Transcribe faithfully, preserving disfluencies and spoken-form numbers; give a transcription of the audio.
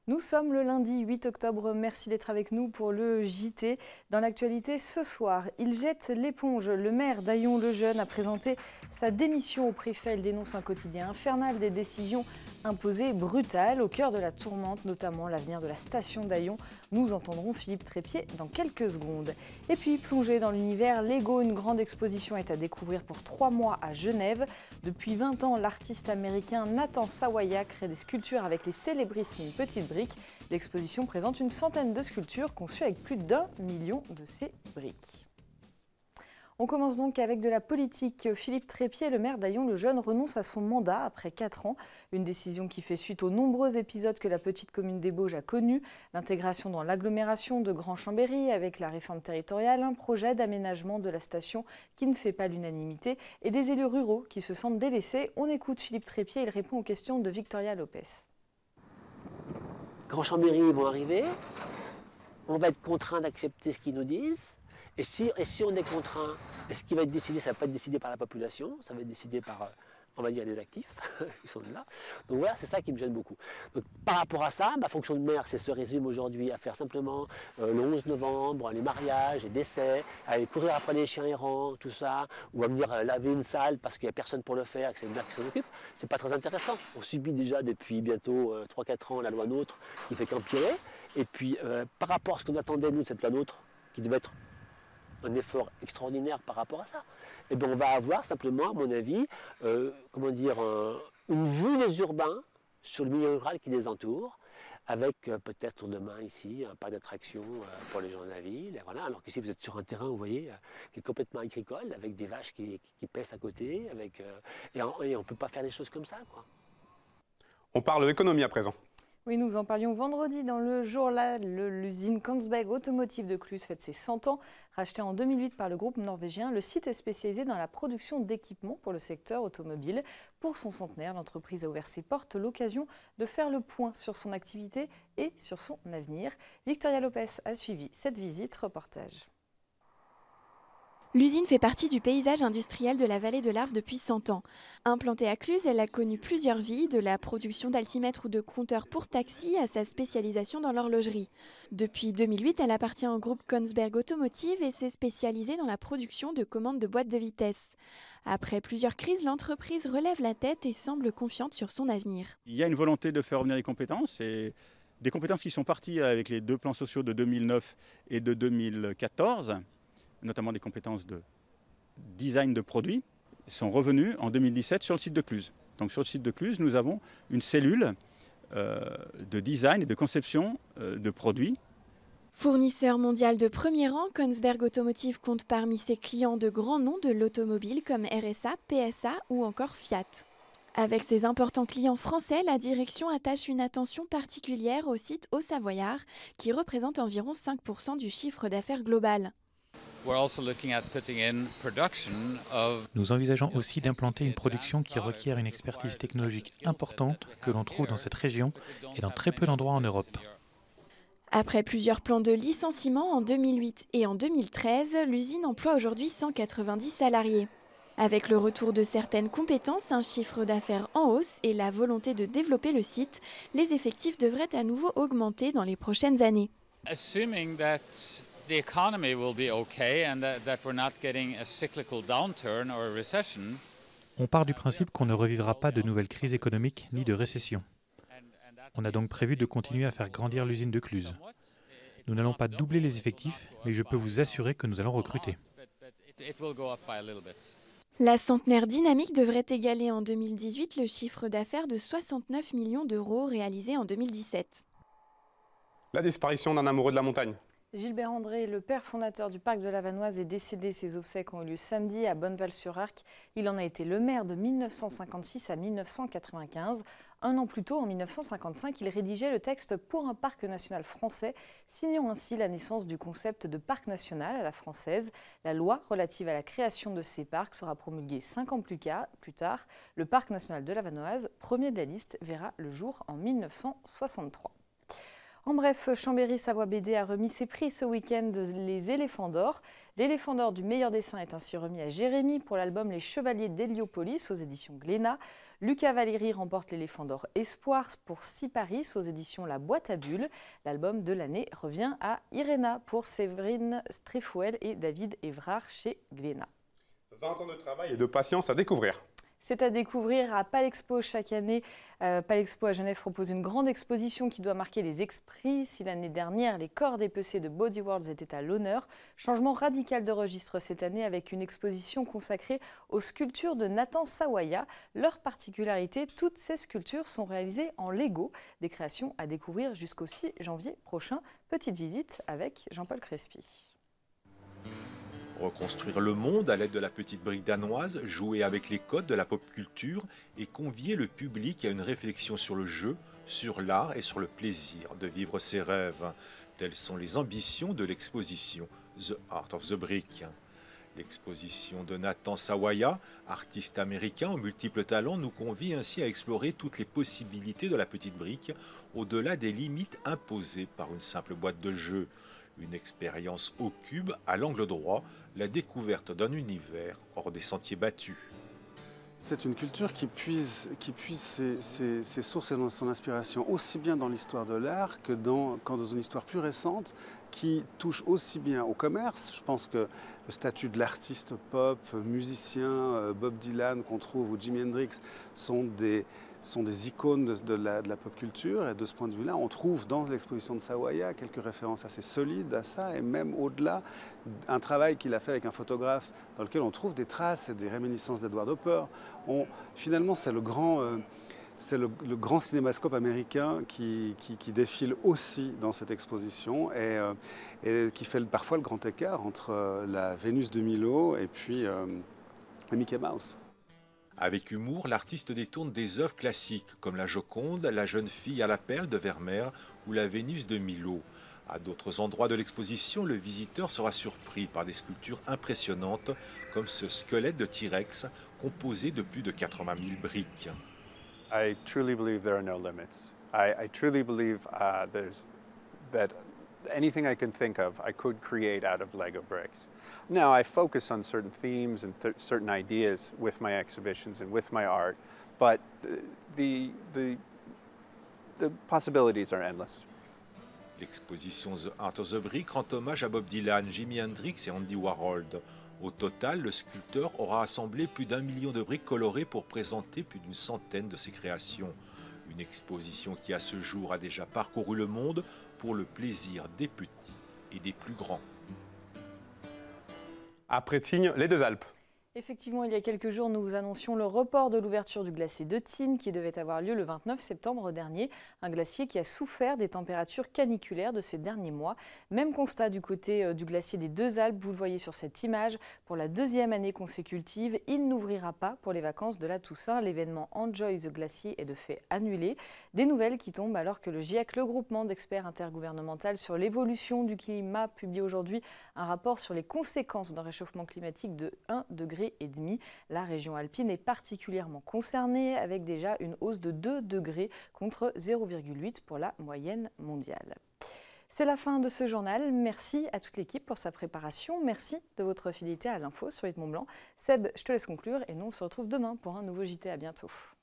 Nous sommes le lundi huit octobre, merci d'être avec nous pour le J T. Dans l'actualité ce soir, il jette l'éponge. Le maire d'Aillon-le-Jeune a présenté sa démission au préfet. Il dénonce un quotidien infernal, des décisions imposées brutales. Au cœur de la tourmente, notamment l'avenir de la station d'Aillon. Nous entendrons Philippe Trépied dans quelques secondes. Et puis, plongé dans l'univers Lego, une grande exposition est à découvrir pour trois mois à Genève. Depuis vingt ans, l'artiste américain Nathan Sawaya crée des sculptures avec les célébrissimes petites briques. L'exposition présente une centaine de sculptures conçues avec plus d'un million de ces briques. On commence donc avec de la politique. Philippe Trépied, le maire d'Aillon-le-Jeune, renonce à son mandat après quatre ans. Une décision qui fait suite aux nombreux épisodes que la petite commune des Bauges a connus. L'intégration dans l'agglomération de Grand-Chambéry avec la réforme territoriale, un projet d'aménagement de la station qui ne fait pas l'unanimité et des élus ruraux qui se sentent délaissés. On écoute Philippe Trépied, il répond aux questions de Victoria Lopez. Grand-Chambéry vont arriver, on va être contraint d'accepter ce qu'ils nous disent. Et si, et si on est contraint, et ce qui va être décidé, ça ne va pas être décidé par la population, ça va être décidé par, on va dire, les actifs qui sont là. Donc voilà, c'est ça qui me gêne beaucoup. Donc, par rapport à ça, ma fonction de maire, c'est se résume aujourd'hui à faire simplement euh, le onze novembre, les mariages, les décès, à aller courir après les chiens errants, tout ça, ou à venir euh, laver une salle parce qu'il n'y a personne pour le faire et que c'est le maire qui s'en occupe. C'est pas très intéressant. On subit déjà depuis bientôt euh, trois quatre ans la loi NOTRe qui fait qu'empirer. Et puis, euh, par rapport à ce qu'on attendait, nous, de cette loi NOTRe, qui devait être un effort extraordinaire par rapport à ça, et bien on va avoir simplement, à mon avis, euh, comment dire, un, une vue des urbains sur le milieu rural qui les entoure, avec euh, peut-être demain ici un parc d'attractions euh, pour les gens de la ville. Et voilà. Alors qu'ici vous êtes sur un terrain, vous voyez, euh, qui est complètement agricole, avec des vaches qui, qui, qui pèsent à côté, avec, euh, et, on, et on ne peut pas faire des choses comme ça, quoi. On parle économie à présent. Oui, nous en parlions vendredi. Dans le jour-là, l'usine Kongsberg Automotive de Cluse fête ses cent ans. Rachetée en deux mille huit par le groupe norvégien, le site est spécialisé dans la production d'équipements pour le secteur automobile. Pour son centenaire, l'entreprise a ouvert ses portes, l'occasion de faire le point sur son activité et sur son avenir. Victoria Lopez a suivi cette visite, reportage. L'usine fait partie du paysage industriel de la vallée de l'Arve depuis cent ans. Implantée à Cluse, elle a connu plusieurs vies, de la production d'altimètres ou de compteurs pour taxi à sa spécialisation dans l'horlogerie. Depuis deux mille huit, elle appartient au groupe Kongsberg Automotive et s'est spécialisée dans la production de commandes de boîtes de vitesse. Après plusieurs crises, l'entreprise relève la tête et semble confiante sur son avenir. Il y a une volonté de faire revenir les compétences, et des compétences qui sont parties avec les deux plans sociaux de deux mille neuf et de deux mille quatorze. Notamment des compétences de design de produits, sont revenues en deux mille dix-sept sur le site de Cluse. Donc sur le site de Cluse, nous avons une cellule euh, de design et de conception euh, de produits. Fournisseur mondial de premier rang, Kongsberg Automotive compte parmi ses clients de grands noms de l'automobile comme R S A, P S A ou encore Fiat. Avec ses importants clients français, la direction attache une attention particulière au site Haut-Savoyard, qui représente environ cinq pour cent du chiffre d'affaires global. Nous envisageons aussi d'implanter une production qui requiert une expertise technologique importante que l'on trouve dans cette région et dans très peu d'endroits en Europe. Après plusieurs plans de licenciement en deux mille huit et en deux mille treize, l'usine emploie aujourd'hui cent quatre-vingt-dix salariés. Avec le retour de certaines compétences, un chiffre d'affaires en hausse et la volonté de développer le site, les effectifs devraient à nouveau augmenter dans les prochaines années. The economy will be okay and that, that we're not getting a cyclical downturn or a recession. On part du principe qu'on ne revivra pas de nouvelles crises économiques ni de récession. On a donc prévu de continuer à faire grandir l'usine de Cluse. Nous n'allons pas doubler les effectifs, mais je peux vous assurer que nous allons recruter. La centenaire dynamique devrait égaler en deux mille dix-huit le chiffre d'affaires de soixante-neuf millions d'euros réalisé en deux mille dix-sept. La disparition d'un amoureux de la montagne. Gilbert André, le père fondateur du parc de la Vanoise, est décédé. Ses obsèques ont eu lieu samedi à Bonneval-sur-Arc. Il en a été le maire de mille neuf cent cinquante-six à mille neuf cent quatre-vingt-quinze. Un an plus tôt, en mille neuf cent cinquante-cinq, il rédigeait le texte pour un parc national français, signant ainsi la naissance du concept de parc national à la française. La loi relative à la création de ces parcs sera promulguée cinq ans plus tard. Le parc national de la Vanoise, premier de la liste, verra le jour en mille neuf cent soixante-trois. En bref, Chambéry Savoie B D a remis ses prix ce week-end, les éléphants d'or. L'éléphant d'or du meilleur dessin est ainsi remis à Jérémy pour l'album Les Chevaliers d'Héliopolis aux éditions Glénat. Lucas Valéry remporte l'éléphant d'or Espoir pour Siparis aux éditions La Boîte à Bulles. L'album de l'année revient à Irena pour Séverine Strefouel et David Évrard chez Glénat. vingt ans de travail et de patience à découvrir. C'est à découvrir à Palexpo chaque année. Euh, Palexpo à Genève propose une grande exposition qui doit marquer les esprits. Si l'année dernière, les corps dépecés de Body Worlds étaient à l'honneur, changement radical de registre cette année avec une exposition consacrée aux sculptures de Nathan Sawaya. Leur particularité, toutes ces sculptures sont réalisées en Lego. Des créations à découvrir jusqu'au six janvier prochain. Petite visite avec Jean-Paul Crespi. Reconstruire le monde à l'aide de la petite brique danoise, jouer avec les codes de la pop culture et convier le public à une réflexion sur le jeu, sur l'art et sur le plaisir de vivre ses rêves. Telles sont les ambitions de l'exposition The Art of the Brick. L'exposition de Nathan Sawaya, artiste américain aux multiples talents, nous convie ainsi à explorer toutes les possibilités de la petite brique au-delà des limites imposées par une simple boîte de jeu. Une expérience au cube, à l'angle droit, la découverte d'un univers hors des sentiers battus. C'est une culture qui puise, qui puise ses, ses, ses sources et son inspiration aussi bien dans l'histoire de l'art que dans, quand dans une histoire plus récente qui touche aussi bien au commerce. Je pense que le statut de l'artiste pop, musicien, Bob Dylan qu'on trouve ou Jimi Hendrix sont des, sont des icônes de, de, la, de la pop culture. Et de ce point de vue-là, on trouve dans l'exposition de Sawaya quelques références assez solides à ça et même au-delà, un travail qu'il a fait avec un photographe dans lequel on trouve des traces et des réminiscences d'Edward Hopper. On, finalement, c'est le grand... Euh, C'est le, le grand cinémascope américain qui, qui, qui défile aussi dans cette exposition et, euh, et qui fait parfois le grand écart entre euh, la Vénus de Milo et puis euh, Mickey Mouse. Avec humour, l'artiste détourne des œuvres classiques comme la Joconde, la jeune fille à la perle de Vermeer ou la Vénus de Milo. À d'autres endroits de l'exposition, le visiteur sera surpris par des sculptures impressionnantes comme ce squelette de T-Rex composé de plus de quatre-vingt mille briques. I truly believe there are no limits. I, I truly believe uh, there's, that anything I can think of, I could create out of Lego bricks. Now, I focus on certain themes and th certain ideas with my exhibitions and with my art, but the, the, the possibilities are endless. L'exposition The Art of the Brick rend hommage à Bob Dylan, Jimi Hendrix et Andy Warhol. Au total, le sculpteur aura assemblé plus d'un million de briques colorées pour présenter plus d'une centaine de ses créations. Une exposition qui, à ce jour, a déjà parcouru le monde pour le plaisir des petits et des plus grands. Après Tignes, les Deux Alpes. Effectivement, il y a quelques jours, nous vous annoncions le report de l'ouverture du glacier de Tignes qui devait avoir lieu le vingt-neuf septembre dernier. Un glacier qui a souffert des températures caniculaires de ces derniers mois. Même constat du côté du glacier des Deux Alpes, vous le voyez sur cette image. Pour la deuxième année consécutive, il n'ouvrira pas pour les vacances de la Toussaint. L'événement Enjoy the Glacier est de fait annulé. Des nouvelles qui tombent alors que le GIEC, le groupement d'experts intergouvernemental sur l'évolution du climat, publie aujourd'hui un rapport sur les conséquences d'un réchauffement climatique de un degré et demi. La région alpine est particulièrement concernée avec déjà une hausse de deux degrés contre zéro virgule huit pour la moyenne mondiale. C'est la fin de ce journal. Merci à toute l'équipe pour sa préparation. Merci de votre fidélité à l'info sur Huit Mont Blanc. Seb, je te laisse conclure et nous on se retrouve demain pour un nouveau J T. À bientôt.